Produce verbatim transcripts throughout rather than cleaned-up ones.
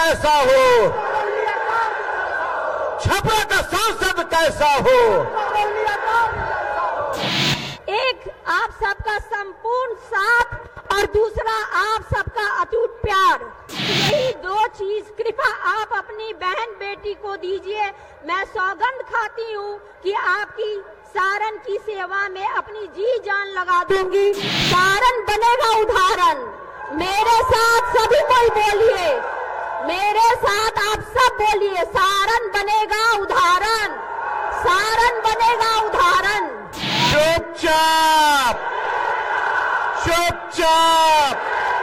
कैसा हो, छपरा का सांसद कैसा हो। एक आप सबका संपूर्ण साथ और दूसरा आप सबका अटूट प्यार, यही दो चीज कृपा आप अपनी बहन बेटी को दीजिए। मैं सौगंध खाती हूँ कि आपकी सारण की सेवा में अपनी जी जान लगा दूंगी। सारण बनेगा उदाहरण। मेरे साथ सभी कोई बोलिए, मेरे साथ आप सब बोलिए, सारण बनेगा उदाहरण, सारण बनेगा उदाहरण। चुपचाप चुपचाप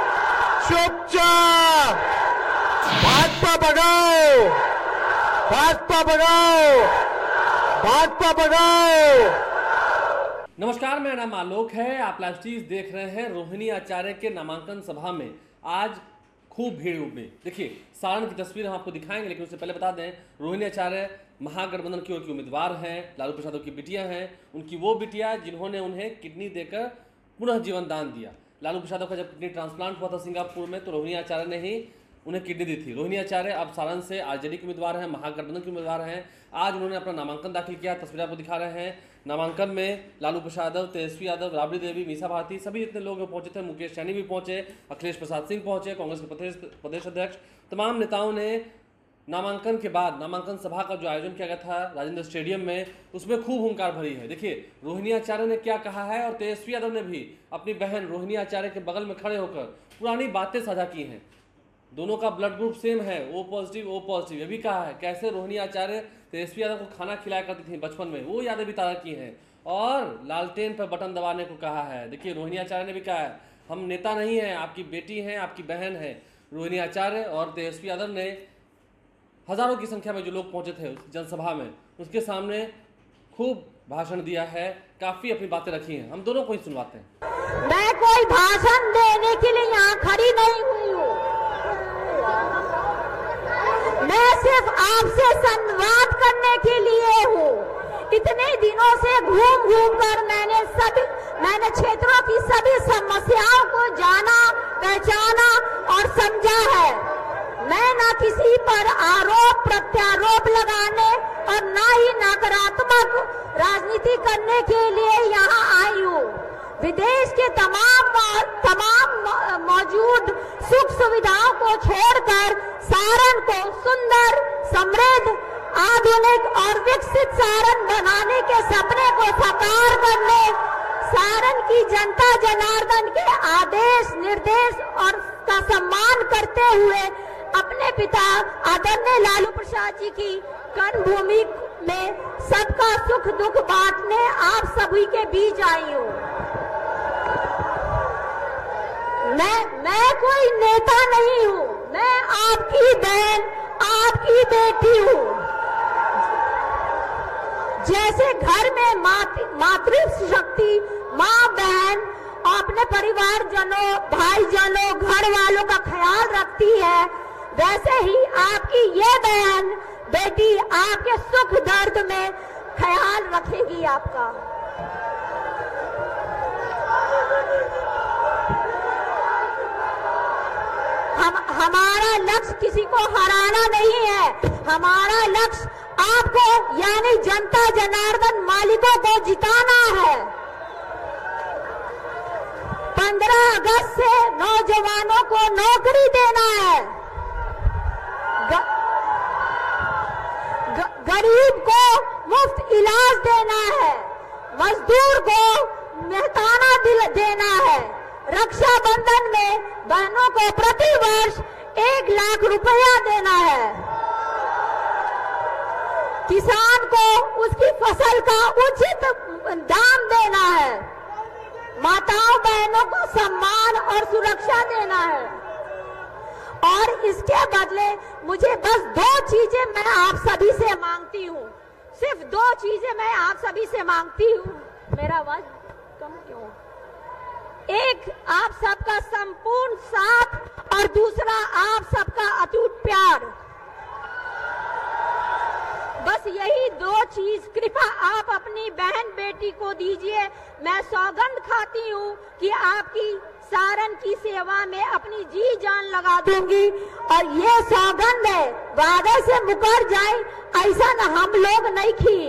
चुपचाप भाजपा भगाओ, भाजपा भगाओ, भाजपा भगाओ। नमस्कार, मेरा नाम आलोक है। आप लाइव स्ट्रीम देख रहे हैं। रोहिणी आचार्य के नामांकन सभा में आज खूब भीड़ उमड़ी। देखिए, सारण की तस्वीर हम आपको दिखाएंगे, लेकिन उससे पहले बता दें, रोहिणी आचार्य महागठबंधन की ओर की उम्मीदवार हैं। लालू प्रसाद की बिटिया हैं, उनकी वो बिटिया जिन्होंने उन्हें किडनी देकर पुनः जीवन दान दिया। लालू प्रसाद का जब किडनी ट्रांसप्लांट हुआ था सिंगापुर में, तो रोहिणी आचार्य ने ही उन्हें किडनी दी थी। रोहिणी आचार्य अब सारण से आरजेडी के उम्मीदवार हैं, महागठबंधन के उम्मीदवार हैं। आज उन्होंने अपना नामांकन दाखिल किया। तस्वीर आपको दिखा रहे हैं। नामांकन में लालू प्रसाद यादव, तेजस्वी यादव, राबड़ी देवी, मीसा भारती, सभी इतने लोग पहुंचे थे। मुकेश सैनी भी पहुंचे, अखिलेश प्रसाद सिंह पहुंचे, कांग्रेस के प्रदेश प्रदेश अध्यक्ष, तमाम नेताओं ने नामांकन के बाद नामांकन सभा का जो आयोजन किया गया था राजेंद्र स्टेडियम में, उसमें खूब हुंकार भरी है। देखिए, रोहिणी आचार्य ने क्या कहा है और तेजस्वी यादव ने भी अपनी बहन रोहिणी आचार्य के बगल में खड़े होकर पुरानी बातें साझा की हैं। दोनों का ब्लड ग्रुप सेम है, ओ पॉजिटिव ओ पॉजिटिव। ये भी कहा है कैसे रोहिणी आचार्य तेजस्वी यादव को खाना खिलाया करती थी बचपन में, वो यादें भी ताज़ा की हैं और लालटेन पर बटन दबाने को कहा है। देखिए, रोहिणी आचार्य ने भी कहा है, हम नेता नहीं हैं, आपकी बेटी हैं, आपकी बहन है। रोहिणी आचार्य और तेजस्वी यादव ने हजारों की संख्या में जो लोग पहुंचे थे उस जनसभा में, उसके सामने खूब भाषण दिया है, काफी अपनी बातें रखी हैं। हम दोनों को ही सुनवाते हैं। मैं कोई भाषण देने के लिए यहाँ खड़ी नहीं हुई हूँ, मैं सिर्फ आपसे संवाद करने के लिए हूँ। इतने दिनों से घूम घूम कर मैंने सभी मैंने क्षेत्रों की सभी समस्याओं को जाना, पहचाना और समझा है। मैं ना किसी पर आरोप प्रत्यारोप लगाने और ना ही नकारात्मक राजनीति करने के लिए यहाँ आई हूँ। विदेश के तमाम तमाम मौजूद सुख सुविधाओं को छोड़कर सारण को सुंदर, समृद्ध, आधुनिक और विकसित सारण बनाने के सपने को साकार करने, सारण की जनता जनार्दन के आदेश निर्देश और का सम्मान करते हुए अपने पिता आदरणीय लालू प्रसाद जी की कर्मभूमि में सबका सुख दुख बांटने आप सभी के बीच आई हूँ। मैं मैं कोई नेता नहीं हूँ, मैं आपकी बहन, आपकी बेटी हूँ। जैसे घर में मातृ शक्ति माँ बहन अपने परिवारजनों, भाईजनों, घर वालों का ख्याल रखती है, वैसे ही आपकी ये बहन बेटी आपके सुख दर्द में ख्याल रखेगी आपका। हम हमारा लक्ष्य किसी को हराना नहीं है, हमारा लक्ष्य आपको यानी जनता जनार्दन मालिकों को जिताना है। पंद्रह अगस्त से नौजवानों को नौकरी देना है, ग, ग, गरीब को मुफ्त इलाज देना है, मजदूर को मेहताना दिल देना है, रक्षाबंधन में बहनों को प्रति वर्ष एक लाख रुपया देना है, किसान को उसकी फसल का उचित दाम देना है, माताओं बहनों को सम्मान और सुरक्षा देना है। और इसके बदले मुझे बस दो चीजें मैं आप सभी से मांगती हूँ, सिर्फ दो चीजें मैं आप सभी से मांगती हूँ। मेरा आवाज कम क्यों? एक आप सबका संपूर्ण साथ और दूसरा आप सबका अटूट प्यार। बस यही दो चीज कृपा आप अपनी बहन बेटी को दीजिए। मैं सौगंध खाती हूँ कि आपकी सारण की सेवा में अपनी जी जान लगा दूंगी। और ये सौगंध है, वादे से मुकर जाए ऐसा न हम लोग नहीं किए।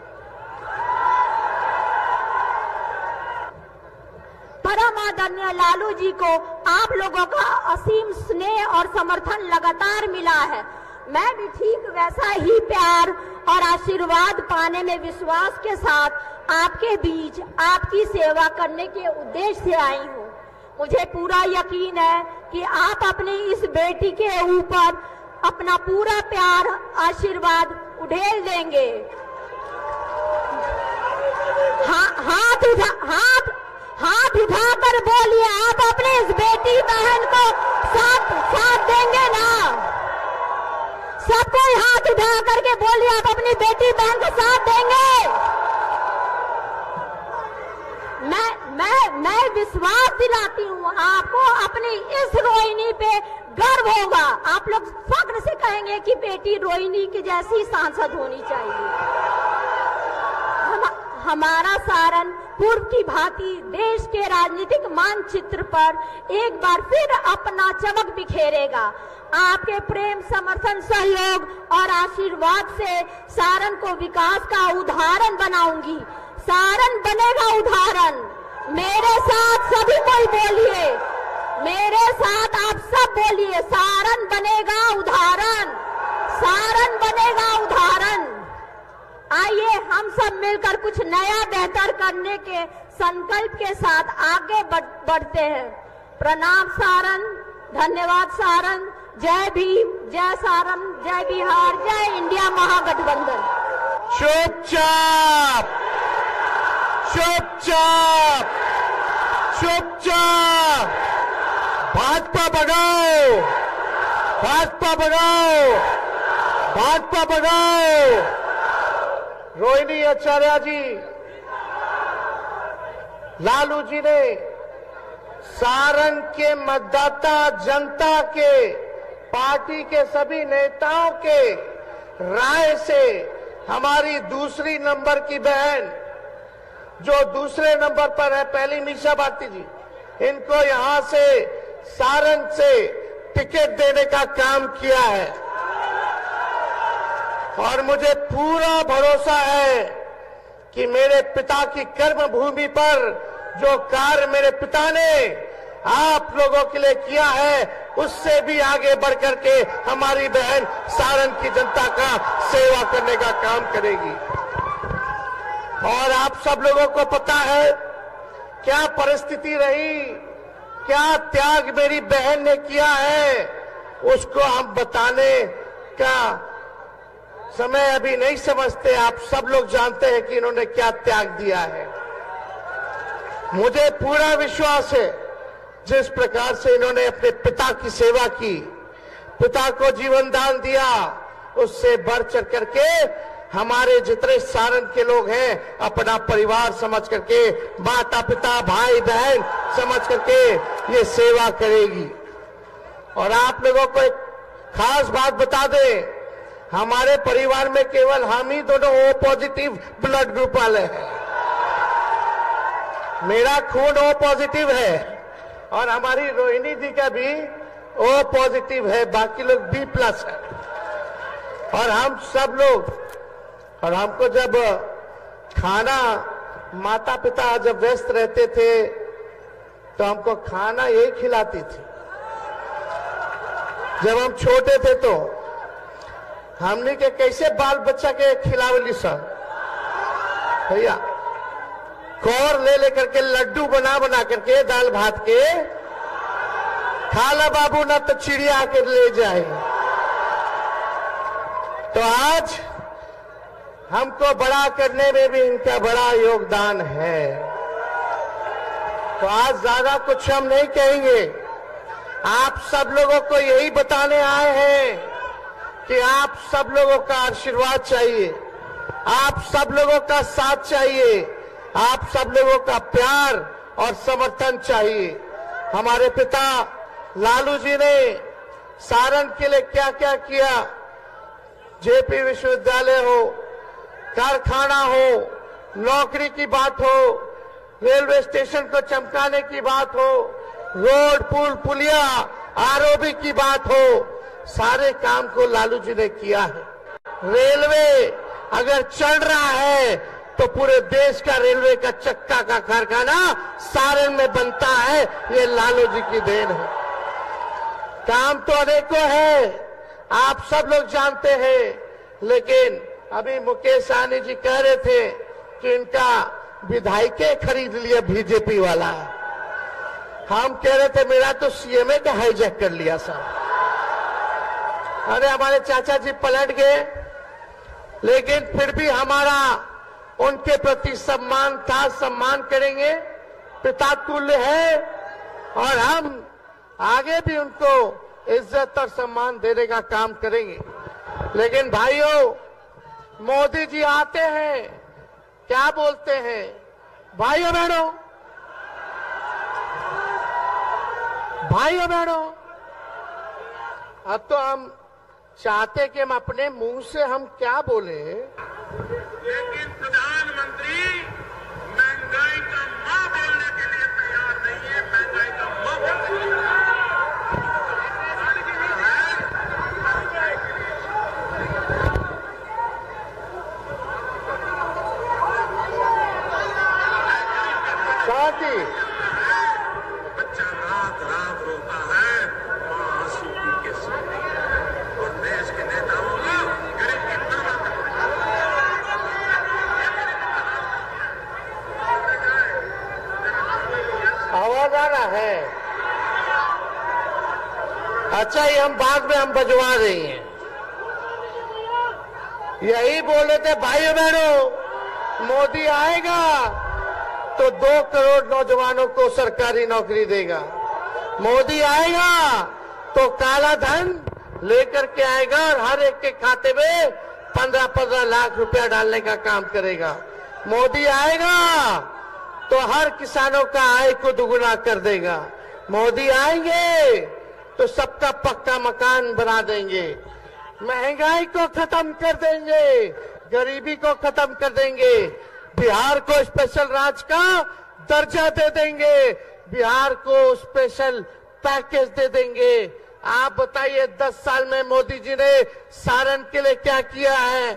परम आदरणीय लालू जी को आप लोगों का असीम स्नेह और समर्थन लगातार मिला है। मैं भी ठीक वैसा ही प्यार और आशीर्वाद पाने में विश्वास के साथ आपके बीच आपकी सेवा करने के उद्देश्य से आई हूँ। मुझे पूरा यकीन है कि आप अपनी इस बेटी के ऊपर अपना पूरा प्यार आशीर्वाद उड़ेल देंगे। हा, हाथ उठा हाथ हाथ उठाकर बोलिए, आप अपने इस बेटी बहन को साथ साथ देंगे ना? सबको हाथ उठा करके बोलिए, आप अपनी बेटी बहन को साथ देंगे? मैं मैं मैं विश्वास दिलाती हूँ आपको, अपनी इस रोहिणी पे गर्व होगा। आप लोग फक्र से कहेंगे कि बेटी रोहिणी की जैसी सांसद होनी चाहिए। हम, हमारा सारण पूर्व की भांति देश के राजनीतिक मानचित्र पर एक बार फिर अपना चमक बिखेरेगा। आपके प्रेम, समर्थन, सहयोग और आशीर्वाद से सारण को विकास का उदाहरण बनाऊंगी। सारण बनेगा उदाहरण। मेरे साथ सभी कोई बोलिए, मेरे साथ आप सब बोलिए, सारण बनेगा उदाहरण, सारण बनेगा उदाहरण। आइए हम सब मिलकर कुछ नया बेहतर करने के संकल्प के साथ आगे बढ़ते हैं। प्रणाम सारण, धन्यवाद सारण, जय भीम, जय सारण, जय बिहार, जय इंडिया महागठबंधन। चुपचाप चुपचाप चुपचाप भाजपा भगाओ, भाजपा भगाओ, भाजपा भगाओ। रोहिणी आचार्य जी, लालू जी ने सारण के मतदाता जनता के, पार्टी के सभी नेताओं के राय से हमारी दूसरी नंबर की बहन जो दूसरे नंबर पर है, पहली मीशा भारती जी, इनको यहां से सारण से टिकट देने का काम किया है। और मुझे पूरा भरोसा है कि मेरे पिता की कर्म भूमि पर जो कार्य मेरे पिता ने आप लोगों के लिए किया है, उससे भी आगे बढ़ करके हमारी बहन सारण की जनता का सेवा करने का काम करेगी। और आप सब लोगों को पता है क्या परिस्थिति रही, क्या त्याग मेरी बहन ने किया है, उसको हम बताने का समय अभी नहीं समझते। आप सब लोग जानते हैं कि इन्होंने क्या त्याग दिया है। मुझे पूरा विश्वास है जिस प्रकार से इन्होंने अपने पिता की सेवा की, पिता को जीवन दान दिया, उससे बढ़ चढ़ करके हमारे जितने सारण के लोग हैं अपना परिवार समझ करके, माता पिता भाई बहन समझ करके ये सेवा करेगी। और आप लोगों को एक खास बात बता दें, हमारे परिवार में केवल हम ही दोनों ओ पॉजिटिव ब्लड ग्रुप वाले हैं। मेरा खून ओ पॉजिटिव है और हमारी रोहिणी जी का भी ओ पॉजिटिव है, बाकी लोग बी प्लस है। और हम सब लोग, और हमको जब खाना, माता पिता जब व्यस्त रहते थे तो हमको खाना यही खिलाती थी। जब हम छोटे थे तो हमने के कैसे बाल बच्चा के खिलावली सर भैया, कौर ले लेकर के लड्डू बना बना करके दाल भात के, खाला बाबू ना तो चिड़िया के ले जाए। तो आज हमको बड़ा करने में भी इनका बड़ा योगदान है। तो आज ज्यादा कुछ हम नहीं कहेंगे, आप सब लोगों को यही बताने आए हैं कि आप सब लोगों का आशीर्वाद चाहिए, आप सब लोगों का साथ चाहिए, आप सब लोगों का प्यार और समर्थन चाहिए। हमारे पिता लालू जी ने सारण के लिए क्या क्या किया, जेपी विश्वविद्यालय हो, कारखाना हो, नौकरी की बात हो, रेलवे स्टेशन को चमकाने की बात हो, रोड, पुल, पुलिया, आरओबी की बात हो, सारे काम को लालू जी ने किया है। रेलवे अगर चल रहा है तो पूरे देश का रेलवे का चक्का का कारखाना सारण में बनता है, ये लालू जी की देन है। काम तो अनेकों है, आप सब लोग जानते हैं, लेकिन अभी मुकेश सहनी जी कह रहे थे कि इनका विधायिके खरीद लिया बीजेपी वाला। हम कह रहे थे मेरा तो सीएमए का हाईजैक कर लिया साहब। अरे हमारे चाचा जी पलट गए, लेकिन फिर भी हमारा उनके प्रति सम्मान था, सम्मान करेंगे, पिता तुल्य है, और हम आगे भी उनको इज्जत और सम्मान देने का काम करेंगे। लेकिन भाइयों, मोदी जी आते हैं, क्या बोलते हैं? भाइयों बहनों, भाइयों बहनों, अब तो हम चाहते कि हम अपने मुंह से हम क्या बोले, लेकिन प्रधानमंत्री महंगाई का मां बोलने के लिए तैयार नहीं है। महंगाई का मां बोलने के लिए शांति। बच्चा रात रात रोता है, मां आंसू पी के सोती है, और देश के नेताओं को गरीब की परवाह आवाज आ रहा है? अच्छा, ये हम बाद में हम बजवा रही हैं। यही बोले थे भाइयों बहनों, मोदी आएगा तो दो करोड़ नौजवानों को सरकारी नौकरी देगा। मोदी आएगा तो काला धन लेकर के आएगा और हर एक के खाते में पंद्रह पंद्रह लाख रुपया डालने का काम करेगा। मोदी आएगा तो हर किसानों का आय को दुगुना कर देगा। मोदी आएंगे तो सबका पक्का मकान बना देंगे, महंगाई को खत्म कर देंगे, गरीबी को खत्म कर देंगे, बिहार को स्पेशल राज्य का दर्जा दे देंगे, बिहार को स्पेशल पैकेज दे देंगे। आप बताइए, दस साल में मोदी जी ने सारण के लिए क्या किया है?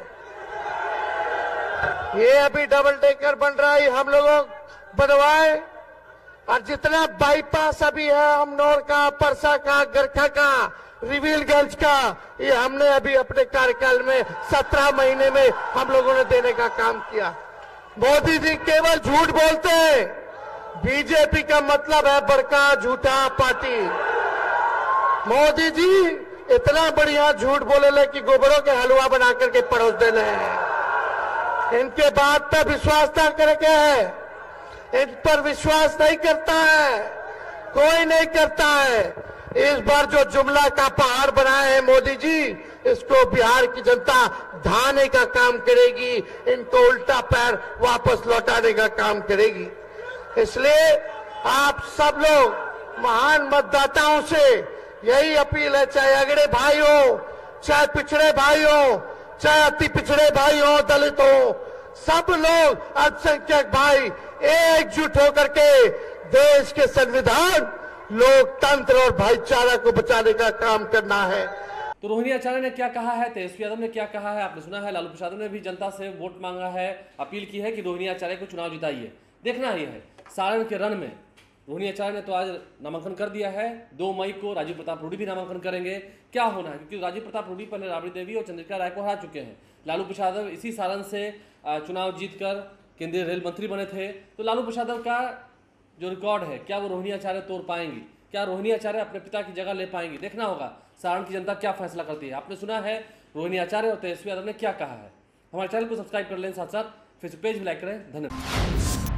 ये अभी डबल डेकर बन रहा है, हम लोगों बनवाए, और जितना बाईपास अभी है हमनौर का, परसा का, गरखा का, रिवीलगंज का, ये हमने अभी अपने कार्यकाल में सत्रह महीने में हम लोगों ने देने का काम किया। मोदी जी केवल झूठ बोलते हैं। बीजेपी का मतलब है बड़का झूठा पार्टी। मोदी जी इतना बढ़िया झूठ बोले ले कि गोबरों के हलवा बना करके परोस देने हैं। इनके बात पर विश्वास ना करके है, इन पर विश्वास नहीं करता है, कोई नहीं करता है। इस बार जो जुमला का पहाड़ बनाए हैं मोदी जी, इसको बिहार की जनता ढाने का काम करेगी, इनको उल्टा पैर वापस लौटाने का काम करेगी। इसलिए आप सब लोग महान मतदाताओं से यही अपील है, चाहे अगड़े भाई हो, चाहे पिछड़े भाई हो, चाहे अति पिछड़े भाई हो, दलित हो, सब लोग अल्पसंख्यक भाई एकजुट होकर के देश के संविधान, लोकतंत्र और भाईचारा को बचाने का काम करना है। तो रोहिणी आचार्य ने क्या कहा है, तेजस्वी यादव ने क्या कहा है, आपने सुना है। लालू प्रसाद यादव ने भी जनता से वोट मांगा है, अपील की है कि रोहिणी आचार्य को चुनाव जिताइए। देखना ही है सारण के रण में रोहिणी आचार्य ने तो आज नामांकन कर दिया है। दो मई को राजीव प्रताप रूडी भी नामांकन करेंगे। क्या होना है, क्योंकि राजीव प्रताप रूडी पहले राबड़ी देवी और चंद्रिका राय को हरा चुके हैं। लालू प्रसाद यादव इसी सारण से चुनाव जीतकर केंद्रीय रेल मंत्री बने थे। तो लालू प्रसाद यादव का जो रिकॉर्ड है, क्या वो रोहिणी आचार्य तोड़ पाएंगी? क्या रोहिणी आचार्य अपने पिता की जगह ले पाएंगी? देखना होगा सारण की जनता क्या फैसला करती है। आपने सुना है रोहिणी आचार्य और तेजस्वी यादव ने क्या कहा है। हमारे चैनल को सब्सक्राइब कर लें, साथ साथ फेसबुक पेज भी लाइक करें। धन्यवाद।